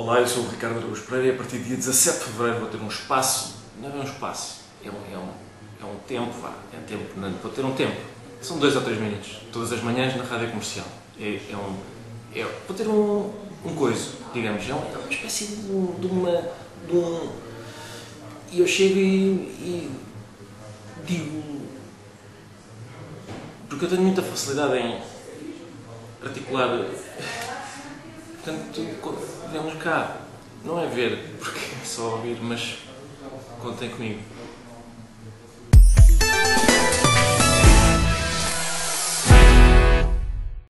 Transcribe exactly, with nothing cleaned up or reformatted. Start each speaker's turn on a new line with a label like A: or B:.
A: Olá, eu sou o Ricardo Araújo Pereira e a partir do dia dezassete de fevereiro vou ter um espaço, não é um espaço, é um, é um, é um tempo, vá, é um tempo, não, vou ter um tempo, são dois ou três minutos, todas as manhãs na rádio comercial, é, é um, é, vou ter um, um coisa, digamos, é uma, é uma espécie de, de uma, de um, e eu chego e, e digo, porque eu tenho muita facilidade em articular. Portanto, vemos cá, não é ver, porque é só ouvir, mas contem comigo.